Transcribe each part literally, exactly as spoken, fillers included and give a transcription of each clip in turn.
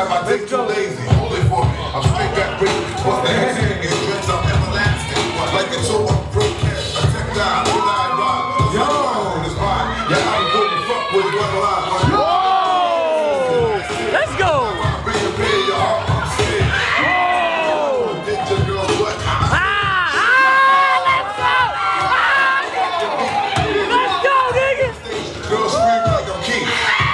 have my dick too lazy. Hold it for me. I'm straight back with what the heck is me. Dreads I'm everlasting. Like it's so unbroadcast. A tech guy, good eye ride. Yo! This mine. Yeah, I'm going to fuck with one line. Yo! Let's go! Bring your pay, y'all. I'm scared. Oh! Did your girl what? Ah! Ah! Let's go! Ah! Let's go, nigga! Girl scream like I'm king.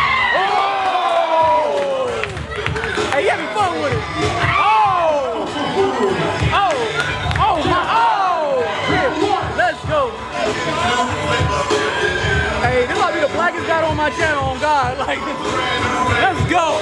Oh! Hey, you having fun with it? Oh! Oh! Oh! My, oh! Yeah. Let's go! Hey, this might be the blackest guy on my channel, on God. Like, let's go!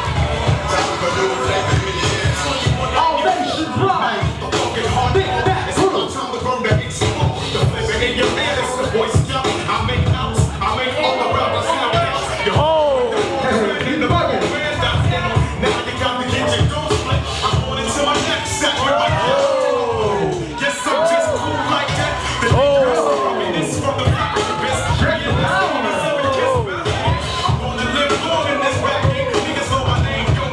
All nations rise. Big back crew. Time to burn that explode. The flavor in your head is the voice jump. I make notes. I make all the rappers sound out. Oh! In the bucket. Now you got to get your ghost split. I'm going into my next set with my oh. Yes, I'm just cool like that. The oh. I mean, this is from the back of the best. Check it out. I'm going to live long in this rap game. Niggas know my name. Yo,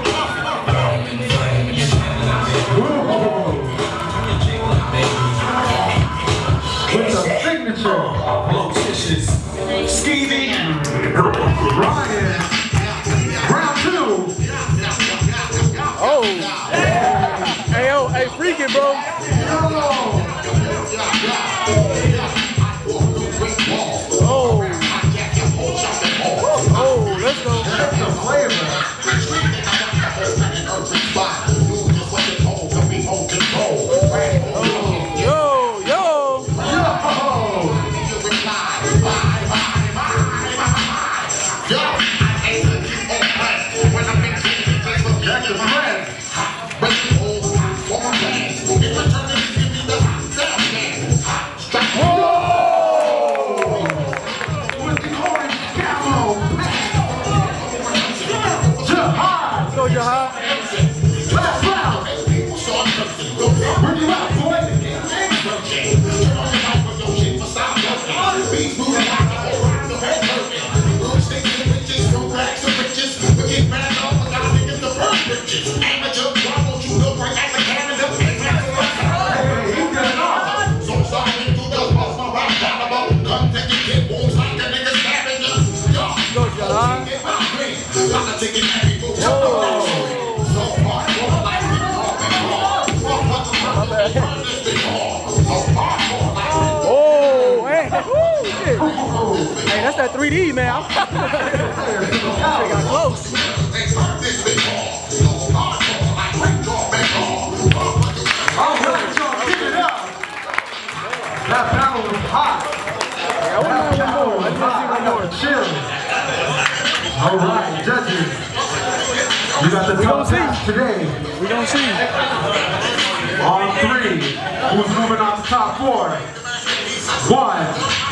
with a signature Blowticious. Skeevy. Ryan. Round two. Oh! Hey, yo, hey, freak it, bro! Oh! Oh, let's go! That's the flavor. Yo, yo! Yo! That's the friend. Whoa! With the orange camo pack. Jihad. Let's go, Jihad! Last round. Where you at, boy? Go, Jihad! Oh, hey! Woo, shit. Hey, that's that three D, man! Shit got close! That battle was hot. Yeah, I want to know one more. I just want to see one more. Chill. All right, judges. You got the top task today. We gonna see. On three, who's moving on to top four? One.